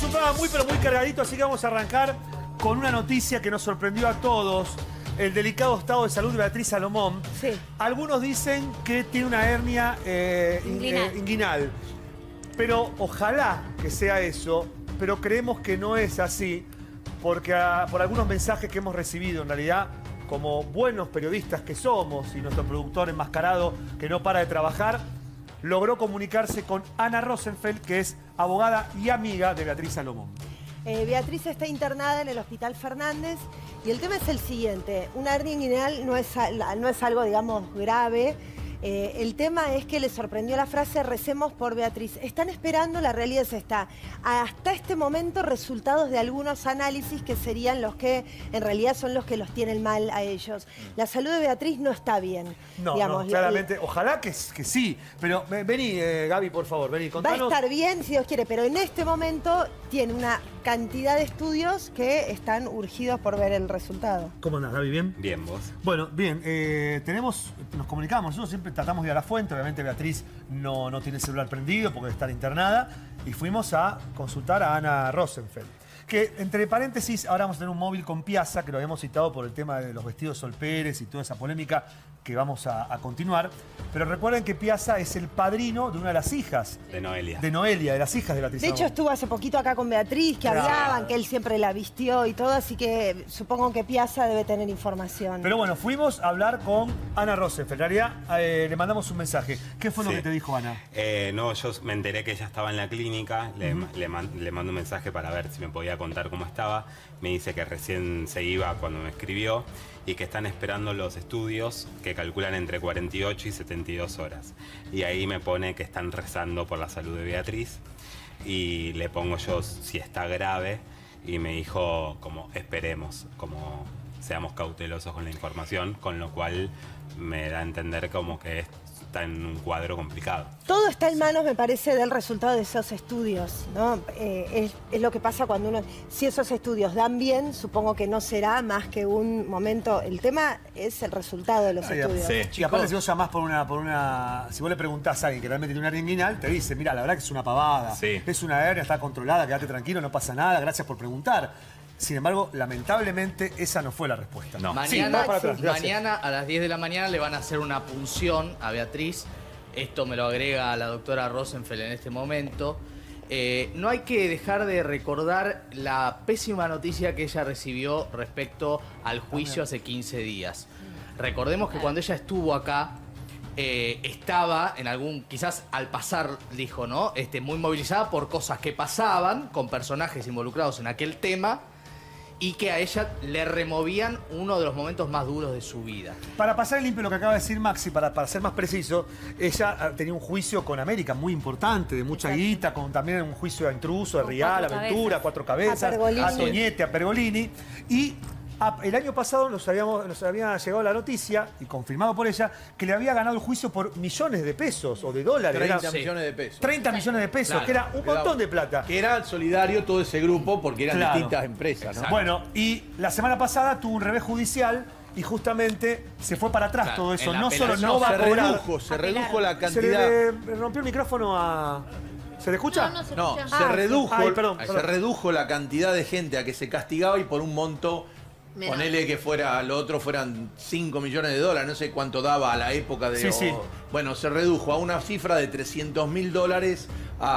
un programa muy pero muy cargadito, así que vamos a arrancar con una noticia que nos sorprendió a todos. El delicado estado de salud de Beatriz Salomón. Sí. Algunos dicen que tiene una hernia inguinal. Pero ojalá que sea eso, pero creemos que no es así, porque por algunos mensajes que hemos recibido, en realidad, como buenos periodistas que somos, y nuestro productor enmascarado que no para de trabajar, logró comunicarse con Ana Rosenfeld, que es abogada y amiga de Beatriz Salomón. Beatriz está internada en el Hospital Fernández y el tema es el siguiente. Una hernia inguinal no es algo, digamos, grave. El tema es que le sorprendió la frase "recemos por Beatriz". Están esperando, la realidad es esta, hasta este momento resultados de algunos análisis que serían los que en realidad son los que los tienen mal a ellos. La salud de Beatriz no está bien. No, digamos, no, claramente, ojalá que sí. Pero vení, Gaby, por favor, vení, contanos. Va a estar bien si Dios quiere, pero en este momento tiene una cantidad de estudios que están urgidos por ver el resultado. ¿Cómo andás, Gaby? ¿Bien? Bien, vos. Bueno, bien, nos comunicamos, nosotros siempre tratamos de ir a la fuente, obviamente Beatriz no tiene el celular prendido porque está internada, y fuimos a consultar a Ana Rosenfeld. Que, entre paréntesis, ahora vamos a tener un móvil con Piazza, que lo habíamos citado por el tema de los vestidos Sol Pérez y toda esa polémica que vamos a continuar. Pero recuerden que Piazza es el padrino de una de las hijas. De Noelia. De las hijas de Beatriz De hecho, Salomón. estuvo hace poquito acá con Beatriz, que hablaban, que él siempre la vistió y todo, así que supongo que Piazza debe tener información. Pero bueno, fuimos a hablar con Ana Rosenfeld. En realidad, le mandamos un mensaje. ¿Qué fue lo que te dijo Ana? No, yo me enteré que ella estaba en la clínica, le mando un mensaje para ver si me podía contar cómo estaba. Me dice que recién se iba cuando me escribió y que están esperando los estudios que calculan entre 48 y 72 horas. Y ahí me pone que están rezando por la salud de Beatriz y le pongo yo si está grave y me dijo como esperemos, como seamos cautelosos con la información, con lo cual me da a entender como que está en un cuadro complicado. Todo está en manos, me parece, del resultado de esos estudios, ¿no? Es lo que pasa cuando uno... Si esos estudios dan bien, supongo que no será más que un momento... El tema es el resultado de los estudios. Sí. Y aparte, si vos llamás por una... Si vos le preguntás a alguien que realmente tiene una hernia inguinal, te dice, mira, la verdad que es una pavada. Sí. Es una hernia, está controlada, quédate tranquilo, no pasa nada, gracias por preguntar. Sin embargo, lamentablemente, esa no fue la respuesta. No. Mañana, para atrás, mañana a las 10 de la mañana le van a hacer una punción a Beatriz. Esto me lo agrega la doctora Rosenfeld en este momento. No hay que dejar de recordar la pésima noticia que ella recibió respecto al juicio hace 15 días. Recordemos que cuando ella estuvo acá, estaba en algún, quizás al pasar, dijo, ¿no? Muy movilizada por cosas que pasaban con personajes involucrados en aquel tema y que a ella le removían uno de los momentos más duros de su vida. Para pasar limpio lo que acaba de decir Maxi, para ser más preciso, ella tenía un juicio con América muy importante, de mucha guita, con también un juicio a Intruso, a Rial, a Ventura, a Cuatro Cabezas, a Toñete, a Pergolini. Y el año pasado nos había llegado la noticia, y confirmado por ella, que le había ganado el juicio por millones de pesos o de dólares. 30 millones de pesos. 30 millones de pesos, Claro. que era un montón de plata. Que era solidario todo ese grupo porque eran Claro. distintas empresas, ¿no? Bueno, y la semana pasada tuvo un revés judicial y justamente se fue para atrás Claro, todo eso. en la No solo apelación no va a cobrar. Se redujo la Se cantidad. le rompió el micrófono a... ¿Se le escucha? No se No, escucha. se redujo, Ay, perdón. se redujo la cantidad de gente a que se castigaba y por un monto, Menor. ponele que fuera, lo otro fueran 5 millones de dólares, no sé cuánto daba a la época de... Sí. Bueno, se redujo a una cifra de 300.000 dólares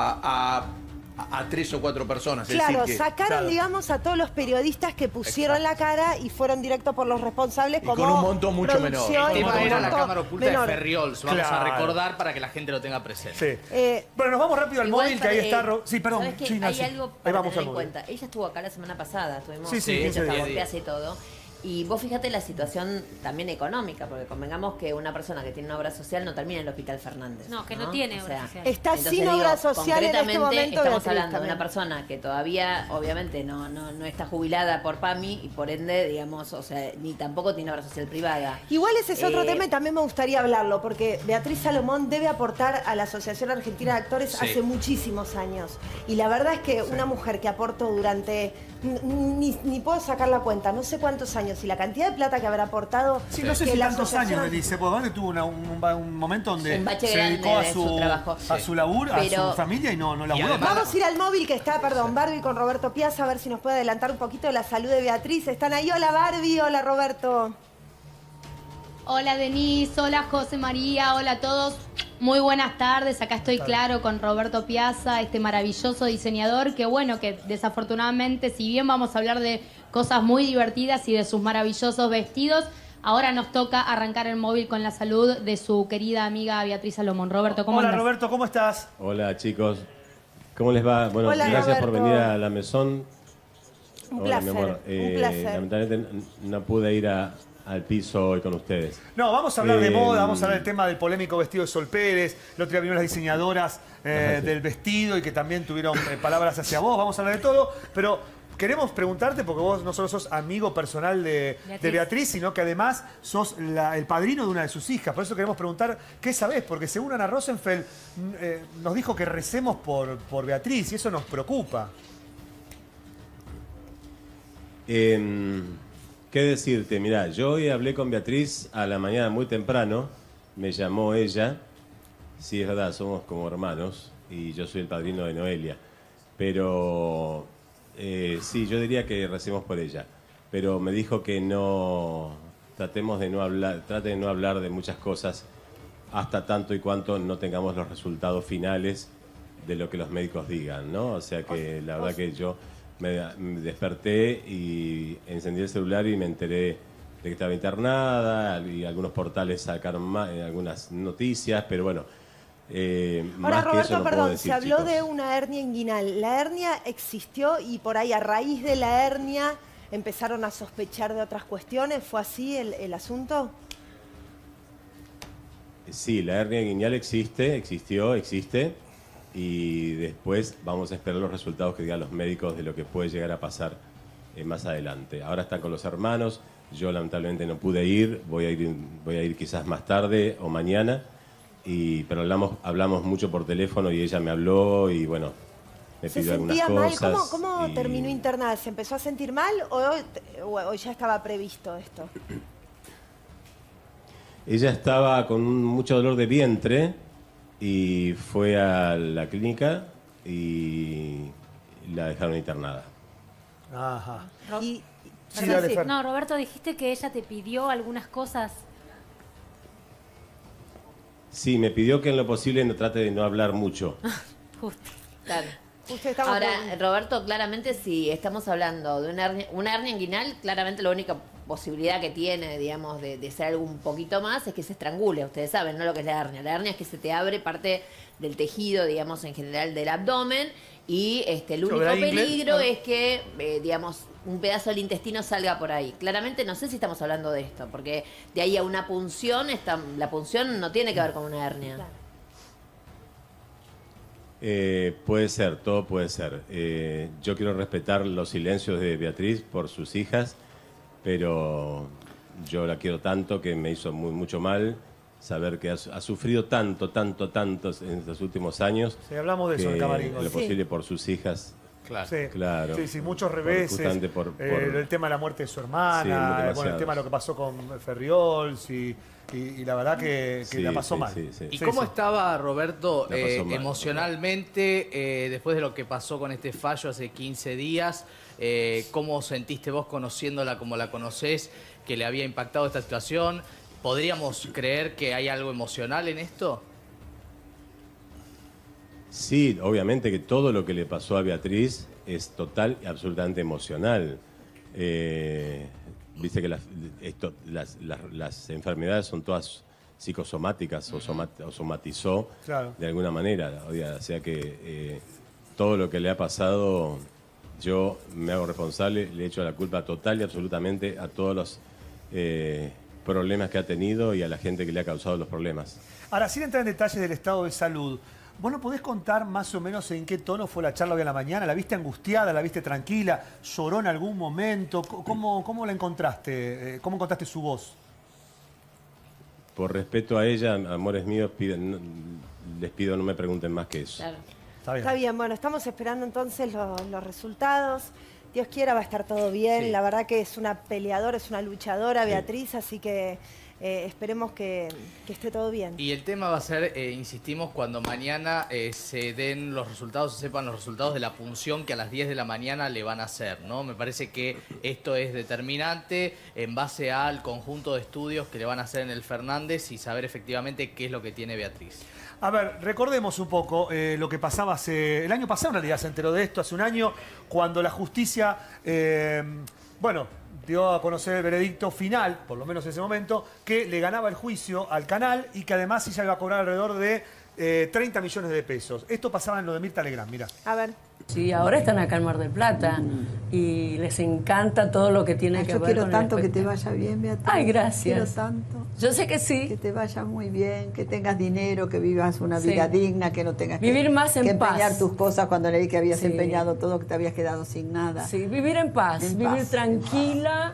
a 3 o 4 personas. Es Claro, decir que- sacaron, digamos, a todos los periodistas que pusieron la cara y fueron directos por los responsables Y como con un monto mucho menor. producción, El tema con un era la monto cámara oculta menor. de Ferriols. Vamos Claro. a recordar para que la gente lo tenga presente. Sí. Bueno, nos vamos rápido al Igual móvil, que ahí está... Sí, perdón. ¿Sabes qué? Sí, Hay Nancy. algo Ahí para vamos tener al en móvil. cuenta. Ella estuvo acá la semana pasada, estuvimos Sí, 15 días. días y todo. Y vos fíjate la situación también económica, porque convengamos que una persona que tiene una obra social no termina en el Hospital Fernández. No, que no tiene obra social. Está entonces sin digo, obra social en este concretamente, momento. estamos Beatriz, hablando de también. una persona que todavía, obviamente, no está jubilada por PAMI y por ende, digamos, o sea, ni tampoco tiene obra social privada. Igual ese es otro Eh, tema y también me gustaría hablarlo, porque Beatriz Salomón debe aportar a la Asociación Argentina de Actores Sí. hace muchísimos años. Y la verdad es que una mujer que aportó durante ni puedo sacar la cuenta, no sé cuántos años y la cantidad de plata que habrá aportado. Sí, no sé si tantos años, Denise, porque tuvo un momento donde se dedicó a su laburo, a su familia y no laburó. Vamos a ir al móvil que está, perdón, Barbie con Roberto Piazza, a ver si nos puede adelantar un poquito de la salud de Beatriz. Están ahí, hola Barbie, hola Roberto. Hola Denise, hola José María, hola a todos. Muy buenas tardes, acá estoy claro con Roberto Piazza, este maravilloso diseñador que bueno, que desafortunadamente, si bien vamos a hablar de cosas muy divertidas y de sus maravillosos vestidos, ahora nos toca arrancar el móvil con la salud de su querida amiga Beatriz Salomón. Roberto, ¿cómo andás? Hola Roberto, ¿cómo estás? Hola chicos, ¿cómo les va? Bueno, hola, gracias Roberto. por venir a la Mesón. Un placer, mi amor. un placer. Lamentablemente no pude ir al piso hoy con ustedes. No, vamos a hablar de moda, vamos a hablar del tema del polémico vestido de Sol Pérez. El otro día vinieron las diseñadoras del vestido y que también tuvieron palabras hacia vos. Vamos a hablar de todo, pero queremos preguntarte, porque vos no solo sos amigo personal de Beatriz, sino que además sos el padrino de una de sus hijas. Por eso queremos preguntar, ¿qué sabés? Porque según Ana Rosenfeld nos dijo que recemos por Beatriz y eso nos preocupa. ¿Qué decirte? Mirá, yo hoy hablé con Beatriz a la mañana muy temprano, me llamó ella, sí es verdad, somos como hermanos y yo soy el padrino de Noelia, pero sí, yo diría que recemos por ella, pero me dijo que no, trate de no hablar de muchas cosas hasta tanto y cuanto no tengamos los resultados finales de lo que los médicos digan, ¿no? O sea que la verdad que yo me desperté y encendí el celular y me enteré de que estaba internada y algunos portales sacaron algunas noticias, pero bueno, ahora más Roberto, que eso no perdón, puedo decir, se habló chicos. de una hernia inguinal. ¿La hernia existió y por ahí a raíz de la hernia empezaron a sospechar de otras cuestiones? ¿Fue así el asunto? Sí, la hernia inguinal existe y después vamos a esperar los resultados que digan los médicos de lo que puede llegar a pasar más adelante. Ahora están con los hermanos, yo lamentablemente no pude ir, voy a ir quizás más tarde o mañana, pero hablamos mucho por teléfono y ella me habló y bueno, me pidió algunas cosas. ¿Se sentía mal? ¿Cómo terminó internada? ¿Se empezó a sentir mal o ya estaba previsto esto? Ella estaba con mucho dolor de vientre y fue a la clínica y la dejaron internada. Ajá. Y, Sí, dale, Fer. No, Roberto, dijiste que ella te pidió algunas cosas. Sí, me pidió que en lo posible no trate de no hablar mucho. Justo. Claro. usted Ahora, Roberto, claramente si estamos hablando de una hernia inguinal, claramente la única posibilidad que tiene, digamos, de ser algo un poquito más es que se estrangule. Ustedes saben, ¿no? Lo que es la hernia. La hernia es que se te abre parte del tejido, digamos, en general del abdomen y el único peligro es que, digamos, un pedazo del intestino salga por ahí. Claramente no sé si estamos hablando de esto, porque de ahí a una punción, la punción no tiene que ver con una hernia. Puede ser, todo puede ser. Yo quiero respetar los silencios de Beatriz por sus hijas, pero yo la quiero tanto que me hizo mucho mal saber que ha sufrido tanto en estos últimos años. Sí, hablamos de eso en el camarín. Lo posible por sus hijas. Claro. Sí, Claro. Sí, muchos reveses. El tema de la muerte de su hermana, el tema de lo que pasó con Ferriols y la verdad que la pasó mal. ¿Y cómo estaba Roberto emocionalmente después de lo que pasó con este fallo hace 15 días? ¿Cómo sentiste vos conociéndola como la conocés, que le había impactado esta situación? ¿Podríamos creer que hay algo emocional en esto? Sí, obviamente que todo lo que le pasó a Beatriz es total y absolutamente emocional. Viste que las enfermedades son todas psicosomáticas o somatizó de alguna manera. O sea que todo lo que le ha pasado, yo me hago responsable, le echo la culpa total y absolutamente a todos los problemas que ha tenido y a la gente que le ha causado los problemas. Ahora, sin entrar en detalles del estado de salud, ¿vos nos podés contar más o menos en qué tono fue la charla hoy a la mañana? ¿La viste angustiada? ¿La viste tranquila? ¿Lloró en algún momento? ¿Cómo la encontraste? ¿Cómo encontraste su voz? Por respeto a ella, amores míos, les pido no me pregunten más que eso. Claro. Está bien, bueno, estamos esperando entonces los resultados. Dios quiera va a estar todo bien. Sí. La verdad que es una peleadora, es una luchadora, Beatriz, así que esperemos que esté todo bien. Y el tema va a ser, insistimos, cuando mañana se den los resultados, se sepan los resultados de la punción que a las 10 de la mañana le van a hacer, ¿no? Me parece que esto es determinante en base al conjunto de estudios que le van a hacer en el Fernández y saber efectivamente qué es lo que tiene Beatriz. A ver, recordemos un poco lo que pasaba el año pasado, en realidad se enteró de esto hace un año, cuando la justicia, dio a conocer el veredicto final, por lo menos en ese momento, que le ganaba el juicio al canal y que además ella iba a cobrar alrededor de 30 millones de pesos. Esto pasaba en lo de Mirta Legrand, mira. A ver. Sí, ahora están acá en Mar del Plata y les encanta todo lo que tiene que ver con el Yo quiero tanto que te espectáculo. vaya bien, Beatriz. Ay, gracias. Quiero tanto. Yo sé que sí. Que te vaya muy bien, que tengas dinero, que vivas una Sí. vida digna, que no tengas Vivir más en que empeñar paz. tus cosas cuando leí que habías Sí. empeñado todo, que te habías quedado sin nada. Sí, vivir en paz, En vivir paz, tranquila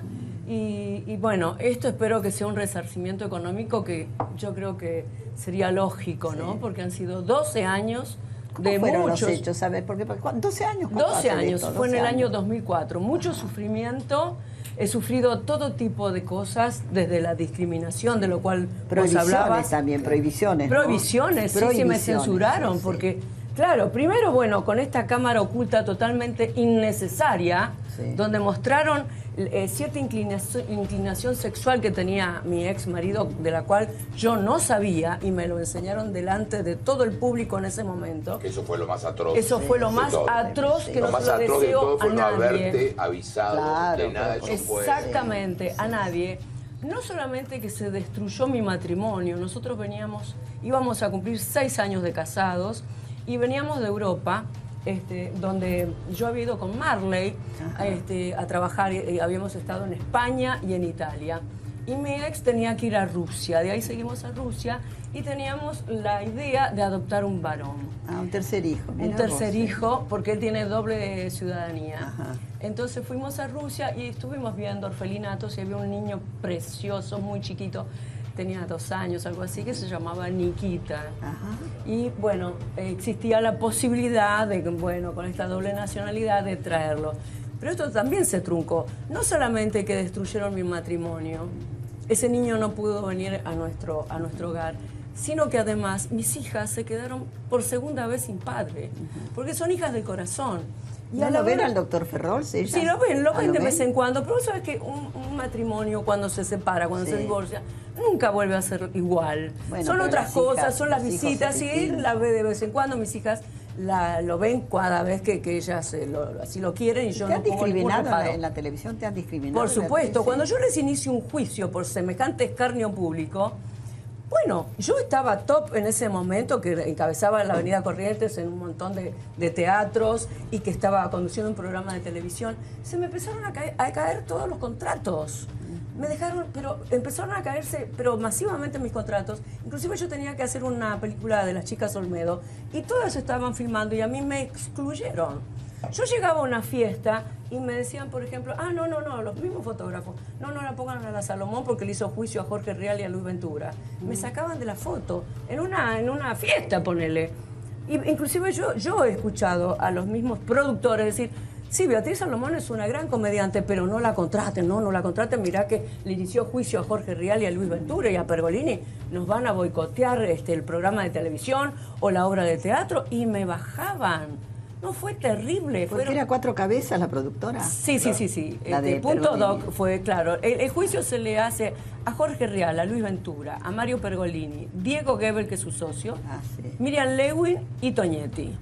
y bueno, esto espero que sea un resarcimiento económico que yo creo que sería lógico, ¿no? Porque han sido 12 años de ¿Cómo fueron muchos... los hechos? A ver, porque 12 años. ¿Cuánto 12 hace de años, esto? fue en 12 el año años. 2004. Mucho sufrimiento, he sufrido todo tipo de cosas, desde la discriminación, de lo cual vos Prohibiciones hablabas. también, prohibiciones. ¿no? Prohibiciones, sí, sí me censuraron, sí, sí. porque, claro, primero, bueno, con esta cámara oculta totalmente innecesaria, Sí. donde mostraron cierta inclinación sexual que tenía mi ex marido, de la cual yo no sabía, y me lo enseñaron delante de todo el público en ese momento. Eso fue lo más atroz. Eso fue lo de más todo. atroz que Lo no más se lo atroz de deseo todo a fue no nadie. haberte avisado Claro, de nada. Eso fue. Exactamente, a nadie. No solamente que se destruyó mi matrimonio, nosotros íbamos a cumplir 6 años de casados y veníamos de Europa, donde yo había ido con Marley a trabajar, y habíamos estado en España y en Italia. Y mi ex tenía que ir a Rusia, de ahí seguimos a Rusia y teníamos la idea de adoptar un varón. Ah, un tercer hijo. Un mirá tercer vos, hijo, porque él tiene doble ciudadanía. Ajá. Entonces fuimos a Rusia y estuvimos viendo orfelinatos y había un niño precioso, muy chiquito, tenía 2 años, algo así, que se llamaba Nikita. Ajá. Y bueno, existía la posibilidad de, bueno, con esta doble nacionalidad, de traerlo. Pero esto también se truncó. No solamente que destruyeron mi matrimonio, ese niño no pudo venir a nuestro hogar, sino que además mis hijas se quedaron por segunda vez sin padre, porque son hijas del corazón. Y ¿No a la lo ven hora- al doctor Ferrol? ¿Sí, Sí, lo ven de vez en cuando, pero vos sabés que un matrimonio cuando se separa, cuando Sí. se divorcia, nunca vuelve a ser igual. Bueno, Son pero otras las cosas, hijas- son las los hijos visitas, es y él distinto. la ve de vez en cuando, mis hijas lo ven cada vez que ellas así lo quieren y yo ¿Te no han pongo ningún discriminado reparo. en la televisión? ¿Te han discriminado? Por supuesto, Beatriz? cuando yo les inicio un juicio por semejante escarnio público, bueno, yo estaba top en ese momento, que encabezaba la Avenida Corrientes en un montón de teatros y que estaba conduciendo un programa de televisión. Se me empezaron a caer todos los contratos. Me dejaron, pero empezaron a caerse, pero masivamente mis contratos. Inclusive yo tenía que hacer una película de las chicas Olmedo y todas estaban filmando y a mí me excluyeron. Yo llegaba a una fiesta y me decían, por ejemplo, no, los mismos fotógrafos, no la pongan a la Salomón porque le hizo juicio a Jorge Real y a Luis Ventura. Me sacaban de la foto, en una fiesta, ponele. Y inclusive yo he escuchado a los mismos productores decir, sí, Beatriz Salomón es una gran comediante, pero no la contraten, no la contraten, mirá que le inició juicio a Jorge Real y a Luis Ventura y a Pergolini, nos van a boicotear el programa de televisión o la obra de teatro, y me bajaban. No, fue terrible. ¿Porque era Cuatro Cabezas la productora? Sí. La de Punto Pergolini. Doc fue, claro. El juicio se le hace a Jorge Real, a Luis Ventura, a Mario Pergolini, Diego Gebel, que es su socio, Sí. Miriam Lewin y Toñetti.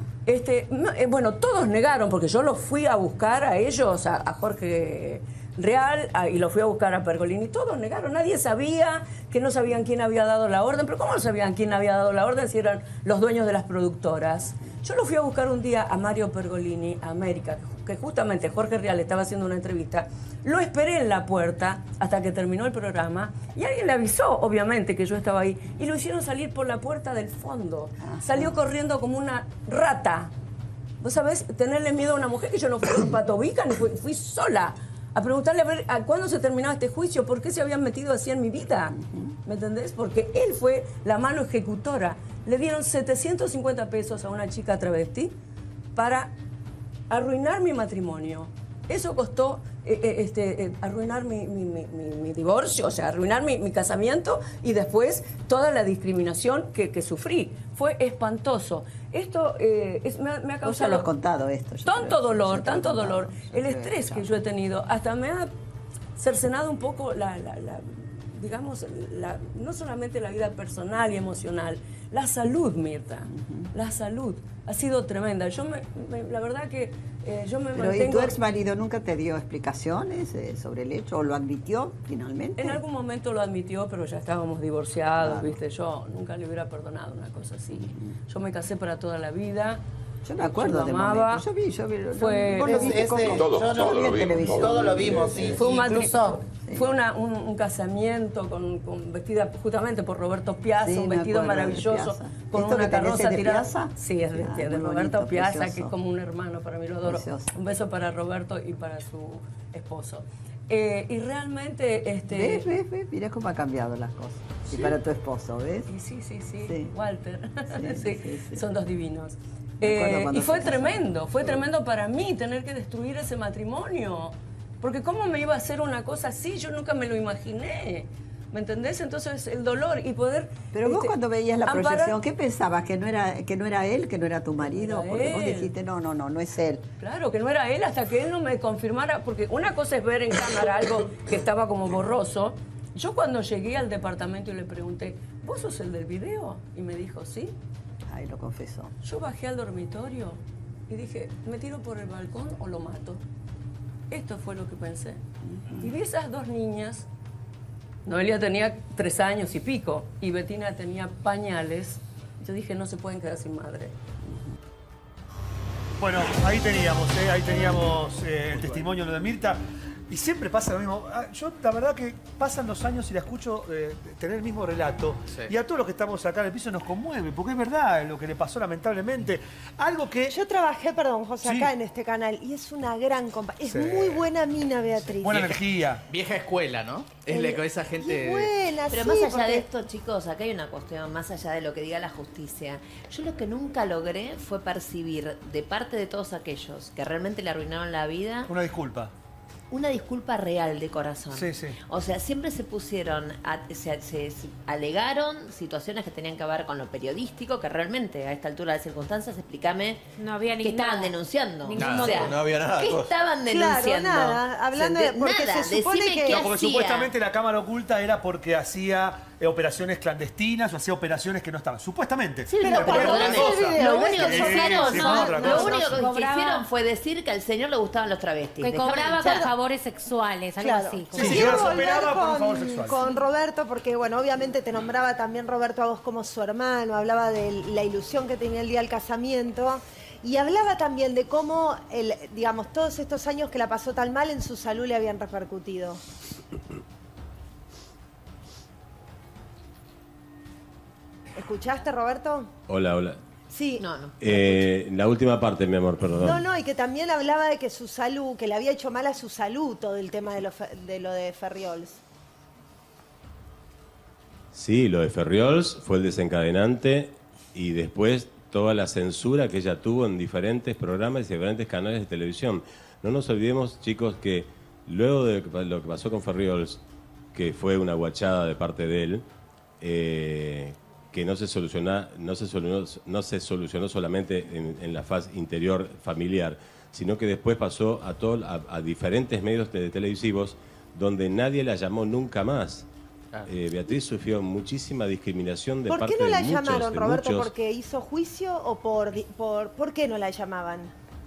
Ajá. Bueno, todos negaron, porque yo los fui a buscar a ellos, a Jorge Real, y los fui a buscar a Pergolini. Todos negaron, nadie sabía, que no sabían quién había dado la orden. Pero ¿cómo no sabían quién había dado la orden si eran los dueños de las productoras? Yo lo fui a buscar un día a Mario Pergolini, a América, que justamente Jorge Real estaba haciendo una entrevista. Lo esperé en la puerta hasta que terminó el programa y alguien le avisó, obviamente, que yo estaba ahí. Y lo hicieron salir por la puerta del fondo. Salió corriendo como una rata. ¿Vos sabés? Tenerle miedo a una mujer, que yo no fui patobica, ni fui sola a preguntarle a ver a cuándo se terminaba este juicio, por qué se habían metido así en mi vida. ¿Me entendés? Porque él fue la mano ejecutora. Le dieron 750 pesos a una chica travesti para arruinar mi matrimonio. Eso costó arruinar mi divorcio, o sea, arruinar mi casamiento y después toda la discriminación que sufrí. Fue espantoso. Esto me ha causado... Vos ya lo has contado esto. Tanto dolor, tanto dolor. El estrés que yo he tenido hasta me ha cercenado un poco digamos, no solamente la vida personal y emocional, la salud, Mirta. La salud ha sido tremenda. La verdad que yo me Pero mantengo... ¿y tu ex marido nunca te dio explicaciones sobre el hecho o lo admitió finalmente? En algún momento lo admitió, pero ya estábamos divorciados, ¿viste? Yo nunca le hubiera perdonado una cosa así. Yo me casé para toda la vida. Yo me acuerdo de amaba. momento. Yo vi. Fue, Vos lo viste Todo lo vimos, sí. Fue fue un casamiento vestida justamente por Roberto Piazza, Sí, un me vestido acuerdo de maravilloso, Piazza. con ¿Esto una que tenés carroza es de tirada. Piazza? Sí, es de muy Roberto bonito, Piazza, precioso. que es como un hermano para mí, lo adoro. Precioso. Un beso para Roberto y para su esposo. Y realmente... ¿Ves? Mirá cómo ha cambiado las cosas. Sí. Y para tu esposo, ¿ves? Sí. Walter. Sí. Son dos divinos. Me acuerdo cuando Y fue se casaron. fue tremendo para mí tener que destruir ese matrimonio. Porque ¿cómo me iba a hacer una cosa así? Yo nunca me lo imaginé. ¿Me entendés? Entonces el dolor y poder... Pero vos cuando veías la amparar- proyección, ¿qué pensabas? ¿Que no era él, que no era tu marido? era Porque vos él. dijiste, no es él. Claro, que no era él hasta que él no me confirmara, porque una cosa es ver en cámara algo que estaba como borroso. Yo cuando llegué al departamento y le pregunté, ¿vos sos el del video? Y me dijo, sí. Ay, lo confesó. Yo bajé al dormitorio y dije, ¿me tiro por el balcón o lo mato? Esto fue lo que pensé. Y vi esas dos niñas. Noelia tenía 3 años y pico y Bettina tenía pañales. Yo dije, no se pueden quedar sin madre. Bueno, ahí teníamos el testimonio de Mirta. Y siempre pasa lo mismo. Yo, la verdad que pasan los años y la escucho tener el mismo relato. Sí. Y a todos los que estamos acá en el piso nos conmueve, porque es verdad lo que le pasó lamentablemente. Algo que... Yo trabajé, perdón, José, Sí. acá en este canal y es una gran es Sí. muy buena mina, Beatriz. Buena energía. Vieja escuela, ¿no? Es la que esa Qué gente... buena, Pero sí, más allá porque- de esto, chicos, acá hay una cuestión, más allá de lo que diga la justicia. Yo lo que nunca logré fue percibir de parte de todos aquellos que realmente le arruinaron la vida Una disculpa. una disculpa real de corazón. Sí, sí. O sea, siempre se pusieron, se alegaron situaciones que tenían que ver con lo periodístico, que realmente a esta altura de circunstancias, explícame No había qué estaban nada. denunciando. Ningún O sea, no había nada. ¿qué estaban denunciando? Claro, nada. Hablando de- porque nada, se supone decime que- qué No, porque hacía. supuestamente la cámara oculta era porque hacía operaciones clandestinas o hacía operaciones que no estaban. Supuestamente. Sí, Pero pero perdóname, perdóname, el video, lo ¿ves único que que son hicieron, sí, no, otra lo cosa. único que Cobraba- hicieron fue decir que al señor le gustaban los travestis. Que Déjame cobraba hinchar. con favores sexuales, algo Claro. así. Sí, sí, Quiero yo los volver operaba por un favor sexual. con Roberto, porque bueno, obviamente te nombraba también Roberto a vos como su hermano, hablaba de la ilusión que tenía el día del casamiento y hablaba también de cómo, digamos, todos estos años que la pasó tan mal en su salud le habían repercutido. ¿Escuchaste, Roberto? Hola. Sí. No, no. La última parte, mi amor, perdón. No, y que también hablaba de que su salud, que le había hecho mal a su salud todo el tema de lo de Ferriols. Sí, lo de Ferriols fue el desencadenante y después toda la censura que ella tuvo en diferentes programas y diferentes canales de televisión. No nos olvidemos, chicos, que luego de lo que pasó con Ferriols, que fue una guachada de parte de él, que no se solucionó solamente en la faz interior familiar, sino que después pasó a diferentes medios televisivos donde nadie la llamó nunca más. Beatriz sufrió muchísima discriminación de ¿Por parte qué no de la muchos, llamaron, de Roberto? muchos. ¿Porque hizo juicio o por qué no la llamaban?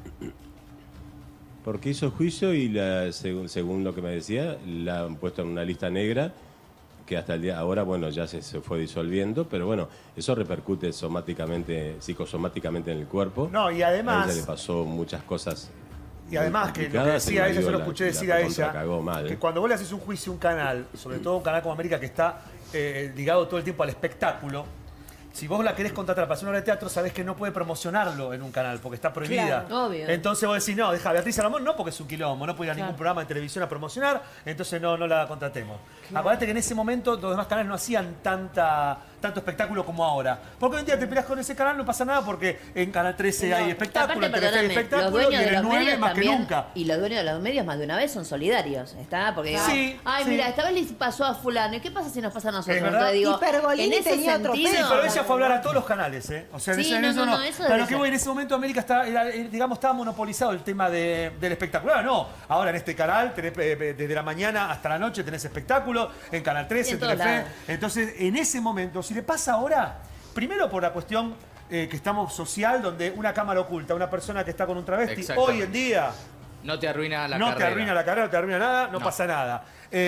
Porque hizo juicio y según lo que me decía, la han puesto en una lista negra que hasta el día ahora, bueno, ya se fue disolviendo, pero bueno, eso repercute psicosomáticamente en el cuerpo. No, y además- A ella le pasó muchas cosas. Y además, que lo que decía ella, yo lo escuché decir a ella, que cuando vos le haces un juicio a un canal, sobre todo un canal como América que está ligado todo el tiempo al espectáculo, si vos la querés contratar para hacer una obra de teatro, sabés que no puede promocionarlo en un canal porque está prohibida. Claro, obvio. Entonces vos decís, no, deja Beatriz Aramón, no porque es un quilombo, no puede ir a ningún programa de televisión a promocionar, entonces no la contratemos. Acuérdate que en ese momento los demás canales no hacían tanto espectáculo como ahora. Porque hoy en día te peleas con ese canal, no pasa nada porque en Canal 13 hay espectáculo, en Telefe hay espectáculo y en el 9 más que nunca. Y los dueños de los medios más de una vez son solidarios, ¿está? Porque mira, esta vez le pasó a fulano, ¿y qué pasa si nos pasa a nosotros? Entonces digo, en ese tenía otro sentido... Sí, pero ella fue a hablar a todos los canales, ¿eh? O sea, en eso no. Pero que en ese momento América estaba monopolizado el tema del espectáculo. Ahora no, ahora en este canal tenés, desde la mañana hasta la noche tenés espectáculo, en Canal 13, en Telefe. Entonces, en ese momento, si le pasa ahora, primero por la cuestión que estamos social, donde una cámara oculta, una persona que está con un travesti, hoy en día... No te arruina la carrera. No te arruina la carrera, no te arruina nada, no pasa nada.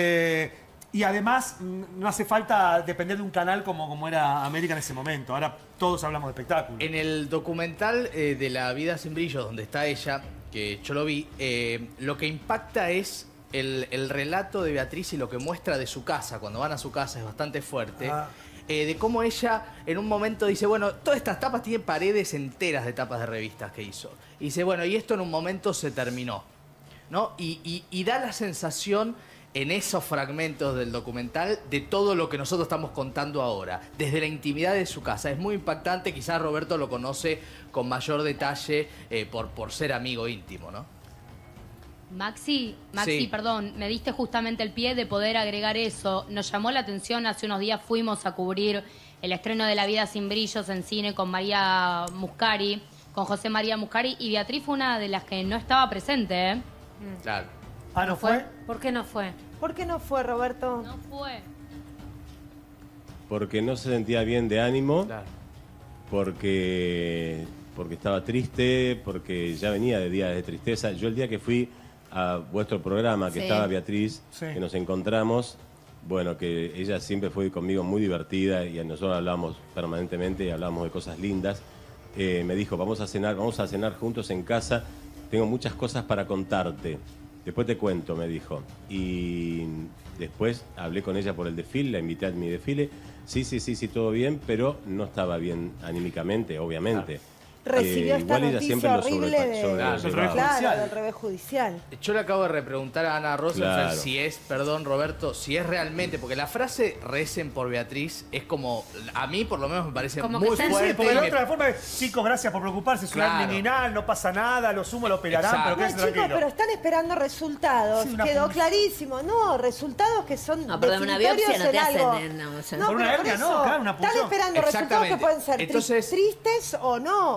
Y además, no hace falta depender de un canal como era América en ese momento. Ahora todos hablamos de espectáculo. En el documental de La vida sin brillo, donde está ella, que yo lo vi, lo que impacta es el relato de Beatriz y lo que muestra de su casa. Cuando van a su casa es bastante fuerte. De cómo ella en un momento dice, bueno, todas estas tapas tienen paredes enteras de tapas de revistas que hizo. Y dice, bueno, y esto en un momento se terminó, ¿no? Y da la sensación en esos fragmentos del documental de todo lo que nosotros estamos contando ahora, desde la intimidad de su casa. Es muy impactante, quizás Roberto lo conoce con mayor detalle por ser amigo íntimo, ¿no? Maxi, Sí. perdón, me diste justamente el pie de poder agregar eso. Nos llamó la atención, hace unos días fuimos a cubrir el estreno de La vida sin brillos en cine con María Muscari, con José María Muscari, y Beatriz fue una de las que no estaba presente, ¿eh? Claro. Ah, ¿no fue? ¿Por qué no fue? ¿Por qué no fue, Roberto? No fue. Porque no se sentía bien de ánimo, Claro. porque estaba triste, porque ya venía de días de tristeza. Yo el día que fui a vuestro programa, que estaba Beatriz, que nos encontramos, bueno, que ella siempre fue conmigo muy divertida y nosotros hablamos permanentemente y hablamos de cosas lindas. Me dijo, vamos a cenar juntos en casa, tengo muchas cosas para contarte. Después te cuento, me dijo. Y después hablé con ella por el desfile, la invité a mi desfile. Sí, todo bien, pero no estaba bien anímicamente, obviamente. Recibió esta igual ella siempre noticia lo horrible del revés judicial. Yo le acabo de repreguntar a Ana Rosenfeld Claro. si es, perdón Roberto, si es realmente, porque la frase recen por Beatriz es como, a mí por lo menos me parece Como muy que está en fuerte. Sí, porque y la me- otra forma es, chicos, gracias por preocuparse, es una Claro. criminal, no pasa nada, lo sumo, lo operarán, Exacto. pero No, quédense chicos, tranquilos. pero están esperando resultados. Sí, una Quedó pun- clarísimo. No, resultados que son No, perdón, una biopsia no te definitorios en hacen, algo. no, o sea, No, por una pero hernia, eso, no, claro, una están punción. esperando resultados que Exactamente. pueden ser Entonces- tristes o no.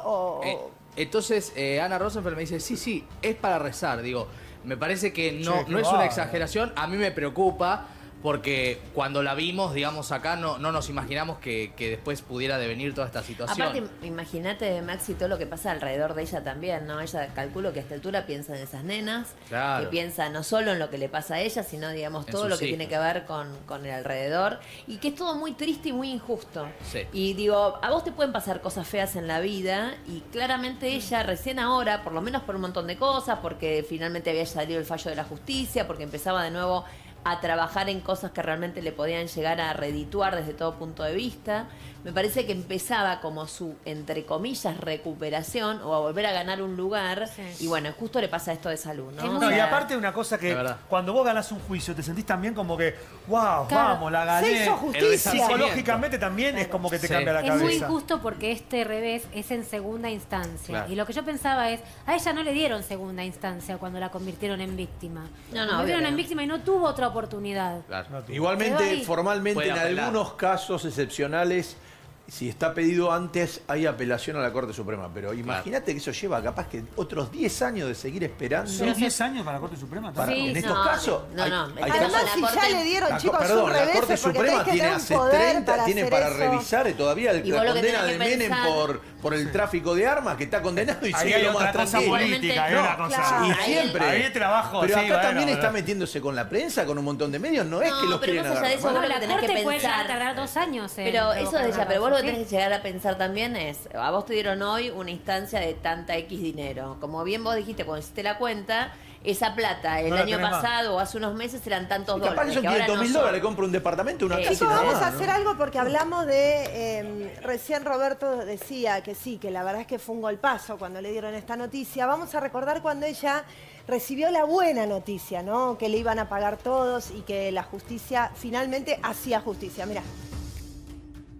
Entonces Ana Rosenfeld me dice, sí, es para rezar. Digo, me parece que no, Sí, qué no es una bárbaro. exageración. A mí me preocupa porque cuando la vimos, digamos, acá no nos imaginamos que después pudiera devenir toda esta situación. Aparte, imagínate, Maxi, todo lo que pasa alrededor de ella también, ¿no? Ella calculo que a esta altura piensa en esas nenas, Claro. que piensa no solo en lo que le pasa a ella, sino, digamos, En todo sus lo que hijos. tiene que ver con el alrededor, y que es todo muy triste y muy injusto. Sí. Y digo, a vos te pueden pasar cosas feas en la vida, y claramente ella recién ahora, por lo menos por un montón de cosas, porque finalmente había salido el fallo de la justicia, porque empezaba de nuevo a trabajar en cosas que realmente le podían llegar a redituar desde todo punto de vista. Me parece que empezaba como su, entre comillas, recuperación o a volver a ganar un lugar. Sí. Y bueno, justo le pasa esto de salud, ¿no? Es O No, y sea, aparte una cosa que De verdad. cuando vos ganás un juicio te sentís también como que, wow, Claro. vamos, la gané. Se hizo justicia. Psicológicamente también es como que te Sí. cambia la Es cabeza. muy injusto porque este revés es en segunda instancia. Claro. Y lo que yo pensaba es, a ella no le dieron segunda instancia cuando la convirtieron en víctima. No, La obvio convirtieron que en no. víctima y no tuvo otra oportunidad. Claro. Quedó Igualmente, ahí. formalmente, Puede en apelar. algunos casos excepcionales, si está pedido antes, hay apelación a la Corte Suprema. Pero imagínate que eso lleva capaz que otros 10 años de seguir esperando. ¿Son 10 años para la Corte Suprema? Para- Sí, en estos no, casos, no, hay- no, hay Además, Además, casos- si la ya Corte- le dieron, La, chicos, perdón, un la revés, Corte porque Suprema tenés que tiene tener un hace poder 30, tiene hacer para eso. revisar todavía Y la vos lo que condena tenés de que Menem pensar- por el tráfico de armas, que está condenado y Ahí sigue hay lo más otra cosa tranquilo. política, hay No, una cosa. claro. Y Ahí- siempre. Ahí trabajo, Pero sí, acá bueno, también pero- está metiéndose con la prensa, con un montón de medios. No es No, que los pero quieren más allá de agarrar. eso, ¿no? vos No, lo la que tenés corte que puede llegar a pensar. tardar 2 años. en Pero eso de provocar ella, una pero vos lo que causa, tenés que llegar a pensar también es, a vos te dieron hoy una instancia de tanta X dinero. Como bien vos dijiste cuando hiciste la cuenta, esa plata el No la año tenés más. pasado o hace unos meses eran tantos Y capaz dólares. que son que ahora 500 no mil son. dólares, compra un departamento, una casa y Chicos, nada vamos más, a ¿no? hacer algo porque hablamos de... recién Roberto decía que sí, que la verdad es que fue un golpazo cuando le dieron esta noticia. Vamos a recordar cuando ella recibió la buena noticia, ¿no? Que le iban a pagar todos y que la justicia finalmente hacía justicia. Mirá.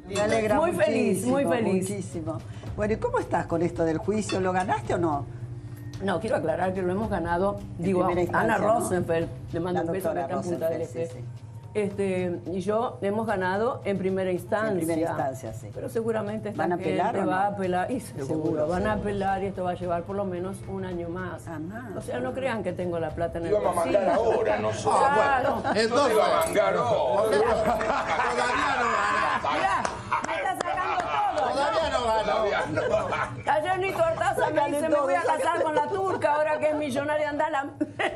Me alegra Muy muchísimo, feliz, muy feliz. Muchísimo. Bueno, ¿y cómo estás con esto del juicio? ¿Lo ganaste o no? No, quiero aclarar que lo hemos ganado, En digo, primera instancia, Ana ¿no? Rosenfeld, le mando La un beso que doctora está en Punta del Rosenfeld, Este. sí, Y yo hemos ganado en primera instancia. En primera instancia, sí. Pero seguramente esta ¿Van a apelar gente o no? va a apelar, y seguro, Seguro, van a seguro. apelar y esto va a llevar por lo menos un año más. O sea, no crean que tengo la plata en el Íbamos a mandar bolsillo. ahora nosotros. Claro. No te iba a mandar ahora. Mirá, me está sacando todo. Todavía no ganó. Ayer Nito Artaza me dice, me voy a casar con la turca ahora que es millonaria, andala.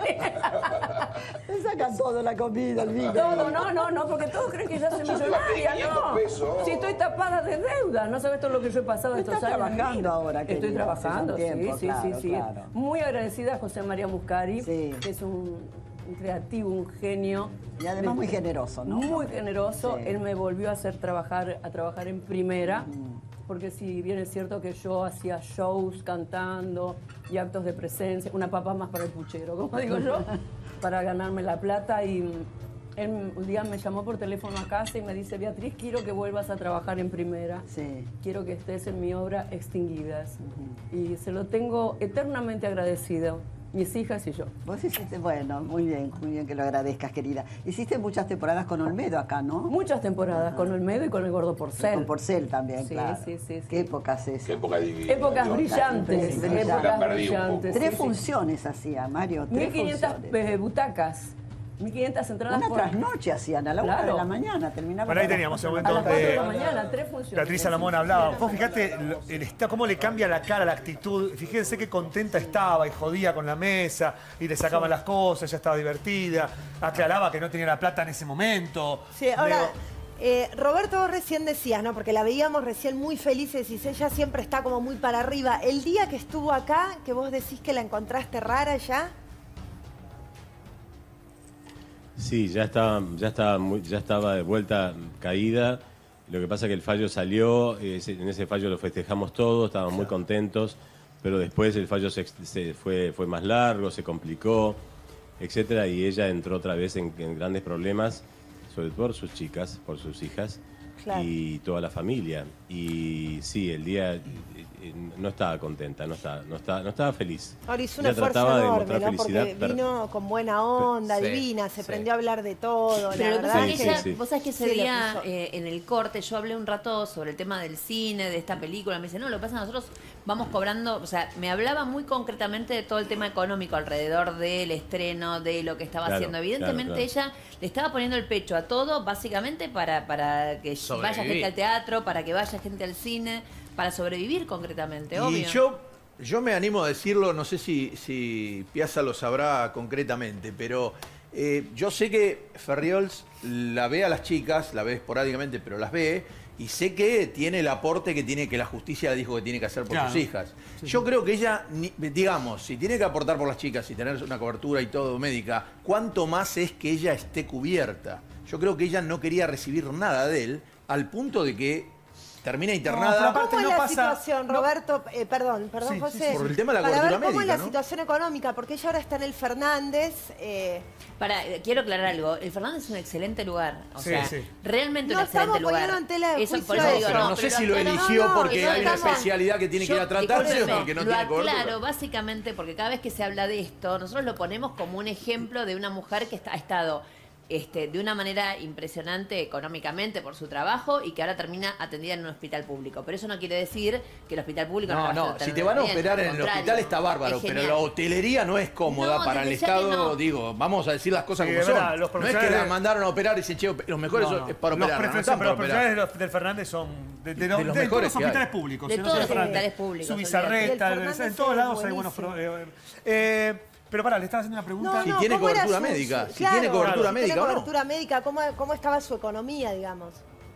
Me sacan todo, la comida, el vino. Todo, no, porque todos creen que ya soy millonaria, 500 no. pesos. Si estoy tapada de deuda, no sabes todo lo que yo he pasado estos Estás años. trabajando ahora, Estoy querida, trabajando, hace un tiempo, sí. claro. Muy agradecida a José María Muscari, Sí. que es un creativo, un genio. Y además muy generoso, ¿no? Muy generoso. Sí. Él me volvió a trabajar en primera. Porque si bien es cierto que yo hacía shows cantando y actos de presencia, una papa más para el puchero, como digo yo, para ganarme la plata. Y él un día me llamó por teléfono a casa y me dice, Beatriz, quiero que vuelvas a trabajar en primera. Sí. Quiero que estés en mi obra Extinguidas. Y se lo tengo eternamente agradecido. Mis hijas y yo. Vos hiciste, bueno, muy bien que lo agradezcas, querida. Hiciste muchas temporadas con Olmedo acá, ¿no? Muchas temporadas con Olmedo y con el Gordo Porcel. Con Porcel también, Sí, claro. sí. Qué épocas esas. Qué época divina. Épocas brillantes. Brillante. Épocas La perdí un brillantes. poco. Tres funciones hacía, Mario. 1500 funciones. butacas. 1500 entradas Una por... trasnoche hacían, a la 1 Claro. de la mañana terminaba. Bueno, ahí teníamos el A momento las 4 de la donde mañana, 3 funciones. Beatriz Salomón hablaba. Vos fíjate cómo le cambia la cara, la actitud. Fíjense qué contenta estaba y jodía con la mesa y le sacaban las cosas, ya estaba divertida. Aclaraba que no tenía la plata en ese momento. Sí, ahora, Digo, Roberto, vos recién decías, ¿no? Porque la veíamos recién muy feliz y decís, ella siempre está como muy para arriba. El día que estuvo acá, que vos decís que la encontraste rara ya. Sí, ya estaba de vuelta caída. Lo que pasa es que el fallo salió, en ese fallo lo festejamos todos, estábamos muy contentos, pero después el fallo fue más largo, se complicó, etcétera, y ella entró otra vez en grandes problemas, sobre todo por sus chicas, por sus hijas, Claro. y toda la familia. Y sí, el día no estaba contenta, no estaba feliz. Ahora hizo un Ella esfuerzo trataba de enorme, mostrar ¿no? Porque felicidad, vino con buena onda, Sí, divina, se sí. prendió a hablar de todo. Pero la lo que verdad pasa es que ella, sí. vos sabés que ese Sí, le día puso. en el corte yo hablé un rato sobre el tema del cine, de esta película. Me dice, no, lo que pasa es que nosotros vamos cobrando, o sea, me hablaba muy concretamente de todo el tema económico alrededor del estreno, de lo que estaba Claro, haciendo. Evidentemente claro. ella le estaba poniendo el pecho a todo, básicamente para que vaya Sobrevivir. gente al teatro, para que vaya gente al cine, para sobrevivir concretamente, obvio. Y yo me animo a decirlo, no sé si Piazza lo sabrá concretamente, pero yo sé que Ferriols la ve a las chicas, la ve esporádicamente, pero las ve, y sé que tiene el aporte que la justicia dijo que tiene que hacer por Claro. sus hijas. Yo creo que ella, digamos, si tiene que aportar por las chicas y tener una cobertura y todo médica, ¿cuánto más es que ella esté cubierta? Yo creo que ella no quería recibir nada de él, al punto de que termina internada. pero aparte ¿Cómo es no la pasa- situación, no- Roberto? Perdón, Sí, José. sí. Por el tema de la Para ver cobertura cómo es médica, la ¿no? situación económica, porque ella ahora está en el Fernández. Quiero aclarar algo. El Fernández es un excelente lugar. O Sí, sea, sí. realmente No un excelente estamos lugar. poniendo en tela de Eso, por juicio eso eso. digo, Pero no sé si lo pero eligió no, porque eso hay una estamos- especialidad que tiene que ir a tratarse o discúlpeme, porque no lo tiene cobertura. aclaro básicamente porque cada vez que se habla de esto, nosotros lo ponemos como un ejemplo de una mujer que ha estado de una manera impresionante económicamente por su trabajo y que ahora termina atendida en un hospital público. Pero eso no quiere decir que el hospital público No, la vaya no, a si atender te van a bien, operar al en el contrario, hospital está bárbaro, es pero genial. la hotelería no es cómoda No, para el desde ya que Estado, no. digo, vamos a decir las cosas Sí, como es son. verdad, los No es que profesionales- la mandaron a operar y dicen, che, los mejores No, no. es para Los operar, no prefe- están pero para los operar. profesionales del Fernández son de los todos mejores los que hay. hospitales públicos. De si no todos son los Fernández. hospitales públicos, Subizarreta, olvídate. El en todos lados hay Fernández buenos... es pero pará, le estaba haciendo una pregunta. Si tiene ¿cómo era cobertura médica, si claro, tiene cobertura si médica tiene o no. cobertura médica, ¿cómo estaba su economía, digamos?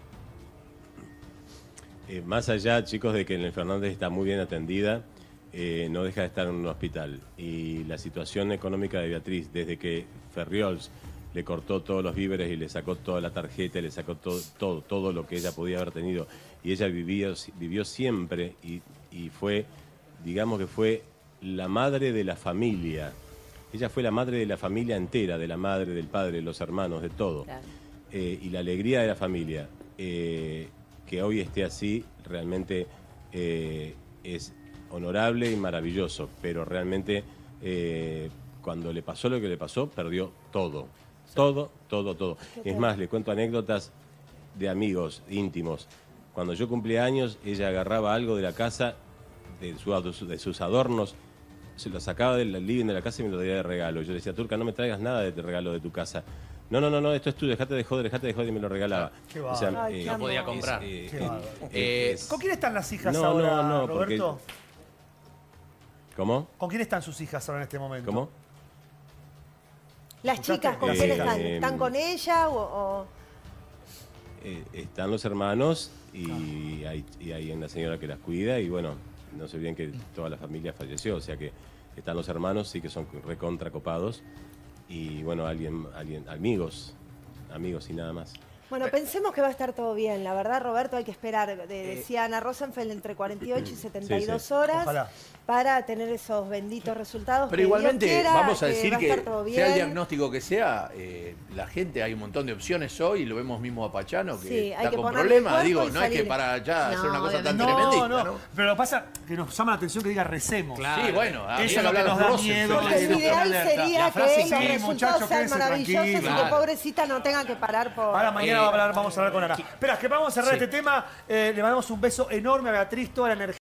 Más allá, chicos, de que en el Fernández está muy bien atendida, no deja de estar en un hospital. Y la situación económica de Beatriz, desde que Ferriols le cortó todos los víveres y le sacó toda la tarjeta, le sacó todo lo que ella podía haber tenido, y ella vivió siempre y fue, digamos que fue la madre de la familia. Ella fue la madre de la familia entera, de la madre, del padre, de los hermanos, de todo. Claro. Y la alegría de la familia. que hoy esté así realmente es honorable y maravilloso, pero realmente cuando le pasó lo que le pasó, perdió todo. Todo. Es más, le cuento anécdotas de amigos íntimos. Cuando yo cumplía años, ella agarraba algo de la casa, de sus adornos, se lo sacaba del living de la casa y me lo traía de regalo. Yo le decía, Turca, no me traigas nada de regalo de tu casa. No, esto es tuyo, dejate de joder, y me lo regalaba. Qué o sea, no podía comprar. ¿Con quién están las hijas no, ahora, Roberto? ¿Cómo? ¿Con quién están sus hijas ahora en este momento? ¿Cómo? Las chicas, ¿con quién están? ¿Están con ella o...? Están los hermanos y hay una señora que las cuida y bueno, no se olviden que toda la familia falleció, o sea que están los hermanos, sí que son recontra copados y bueno, amigos y nada más. Bueno, pensemos que va a estar todo bien. La verdad, Roberto, hay que esperar, decía Ana Rosenfeld, entre 48 y 72 horas. Ojalá. Para tener esos benditos resultados. Pero igualmente, vamos a decir que sea el diagnóstico que sea, la gente, hay un montón de opciones hoy, lo vemos mismo a Pachano, que está con problemas. Digo, no es que para ya hacer una cosa tan tremendista, ¿no? Pero lo que pasa que nos llama la atención que diga recemos. Claro. Sí, bueno, eso es lo que nos da miedo. Lo ideal sería que los resultados sean maravillosos y que pobrecita no tenga que parar por... Ahora mañana vamos a hablar con Ana. Espera, que vamos a cerrar este tema. Le mandamos un beso enorme a Beatriz, toda la energía.